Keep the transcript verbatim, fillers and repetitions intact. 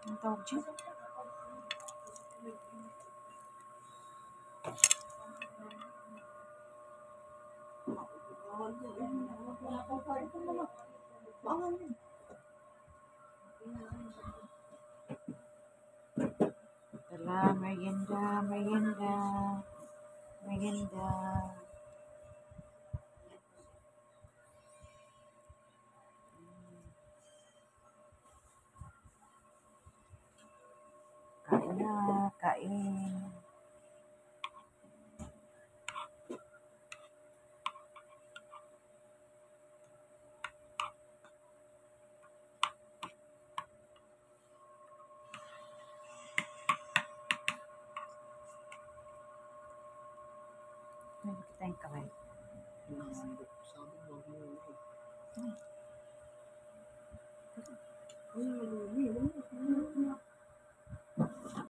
Ang tawag dyan? Tala, merienda, merienda, merienda. Kain na, kain. May kita yung kamay. Sabi mo, hindi. Ay,